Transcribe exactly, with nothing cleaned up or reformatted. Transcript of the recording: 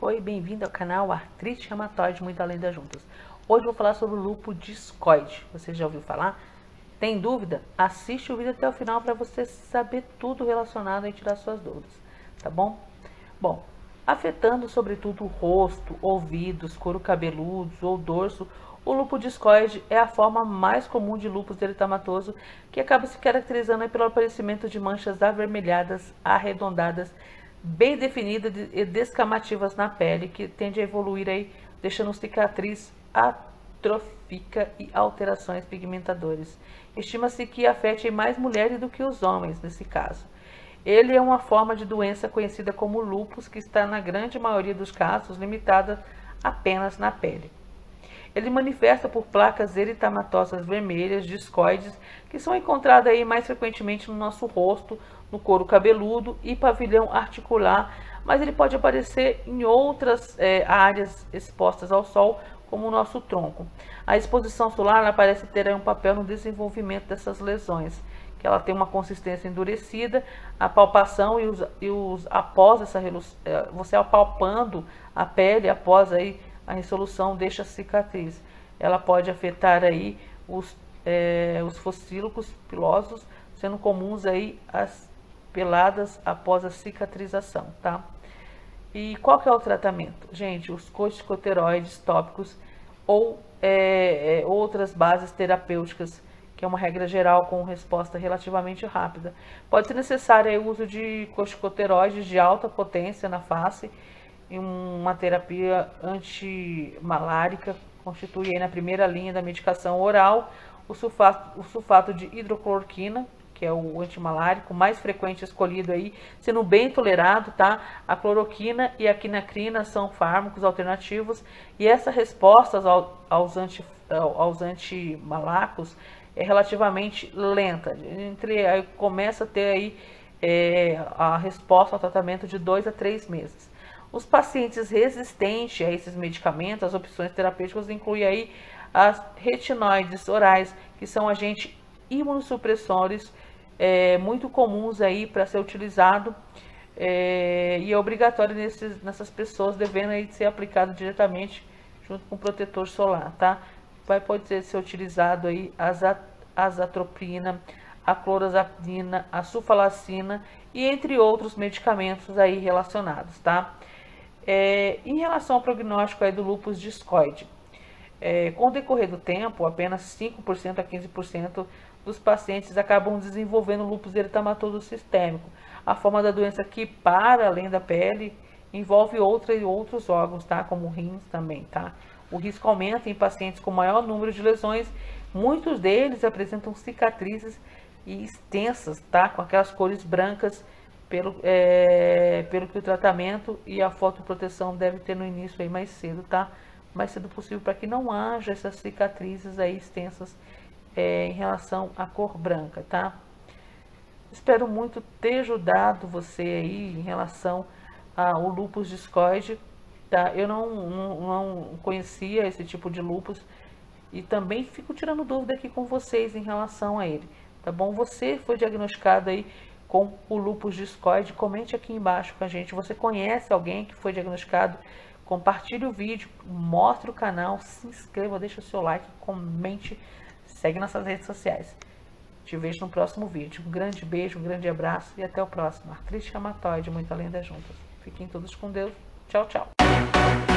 Oi, bem-vindo ao canal Artrite Reumatoide Muito Além das Juntas. Hoje eu vou falar sobre o lúpus discoide. Você já ouviu falar? Tem dúvida? Assiste o vídeo até o final para você saber tudo relacionado e tirar suas dúvidas, tá bom? Bom, afetando sobretudo o rosto, ouvidos, couro cabeludo ou dorso, o lúpus discoide é a forma mais comum de lúpus eritematoso, que acaba se caracterizando pelo aparecimento de manchas avermelhadas, arredondadas, bem definidas e descamativas na pele, que tende a evoluir aí, deixando cicatriz atrofia e alterações pigmentadoras. Estima-se que afete mais mulheres do que os homens nesse caso. Ele é uma forma de doença conhecida como lúpus, que está na grande maioria dos casos limitada apenas na pele. Ele manifesta por placas eritematosas vermelhas, discoides, que são encontradas aí mais frequentemente no nosso rosto, no couro cabeludo e pavilhão articular, mas ele pode aparecer em outras é, áreas expostas ao sol, como o nosso tronco. A exposição solar ela parece ter aí um papel no desenvolvimento dessas lesões, que ela tem uma consistência endurecida, a palpação e os, e os após essa você apalpando a pele após aí a resolução deixa a cicatriz. Ela pode afetar aí os, é, os fossílicos pilosos, sendo comuns aí as peladas após a cicatrização, tá? E qual que é o tratamento? Gente, os corticosteroides tópicos ou é, é, outras bases terapêuticas, que é uma regra geral com resposta relativamente rápida. Pode ser necessário o uso de corticosteroides de alta potência na face, e uma terapia antimalárica constitui aí na primeira linha da medicação oral o sulfato, o sulfato de hidrocloroquina, que é o antimalárico mais frequente escolhido aí, sendo bem tolerado, tá? A cloroquina e a quinacrina são fármacos alternativos e essa resposta aos, anti, aos antimalacos é relativamente lenta. Entre, aí começa a ter aí é, a resposta ao tratamento de dois a três meses. Os pacientes resistentes a esses medicamentos, as opções terapêuticas incluem aí as retinoides orais, que são agentes imunossupressores é, muito comuns aí para ser utilizado é, e é obrigatório nesses, nessas pessoas, devendo aí ser aplicado diretamente junto com o protetor solar, tá? Vai poder ser utilizado aí a azatropina, a clorazapina, a sulfalacina e entre outros medicamentos aí relacionados, tá? É, em relação ao prognóstico aí do lúpus discoide, é, com o decorrer do tempo, apenas cinco por cento a quinze por cento dos pacientes acabam desenvolvendo lúpus eritematoso sistêmico. A forma da doença que, para além da pele, envolve outra, outros órgãos, tá? Como rins também, tá? O risco aumenta em pacientes com maior número de lesões, muitos deles apresentam cicatrizes e extensas, tá? Com aquelas cores brancas, Pelo, é, pelo que o tratamento e a fotoproteção deve ter no início aí mais cedo, tá? Mais cedo possível, para que não haja essas cicatrizes aí extensas é, em relação à cor branca, tá? Espero muito ter ajudado você aí em relação ao lúpus discoide, tá? Eu não, não, não conhecia esse tipo de lúpus e também fico tirando dúvida aqui com vocês em relação a ele, tá bom? Você foi diagnosticado aí com o lúpus discoide? Comente aqui embaixo com a gente. Você conhece alguém que foi diagnosticado? Compartilhe o vídeo, mostre o canal, se inscreva, deixa o seu like, comente, segue nossas redes sociais. Te vejo no próximo vídeo. Um grande beijo, um grande abraço e até o próximo. Artrite Reumatoide Muito Além das Juntas. Fiquem todos com Deus. Tchau, tchau.